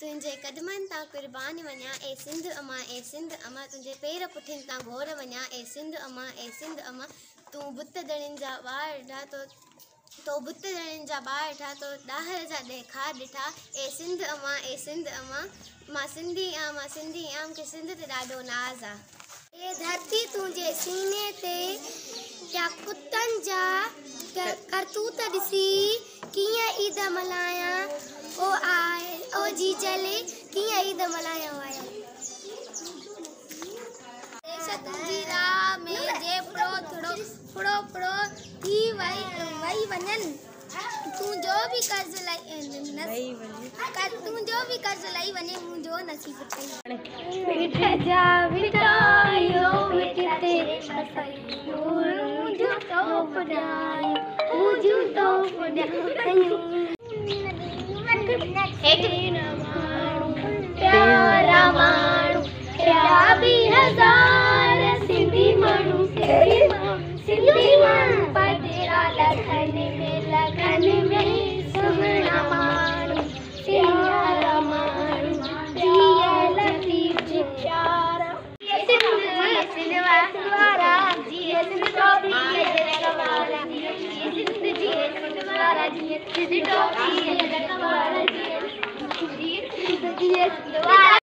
तुझे कदमन ता कुर्बान वञा ए सिंध अमा तुझे पेर पुठिन ता घोर वञा ए सिंध अमा तू बुत दणिन जा वार डा तो बुत दणिन जा बार ठा तो दाहर जा देखा डिठा ए सिंध अमा मां सिंधी आम के सिंध ते ॾाढो नाज़ आ। ये धरती तुझे सीने ते क्या कुत्तन जा करतूत ॾिसी कीअं ईद मल्हायां ओ आए ओ जी चले कीअं ईद मल्हायां आया। देश तुंहिंजी राह में जे फुड़ो थी वई वञनि तूं जो भी कर्ज लई वञे मुंहिंजो नसीब ठही विठ जा विटायो विठते मुंहिंजो तो पुॼायो प्यारा माण्हू प्यारा बि हज़ार सिंधी माण्हू पधरा लगन में सुहिणा माण्हू प्यारा माण्हू जियल लतीफ़ प्यारा सिंध वारा जिए सिंध टोपी रखवारा जिए सिंध टोपी रखवारा जिए सिंध वारा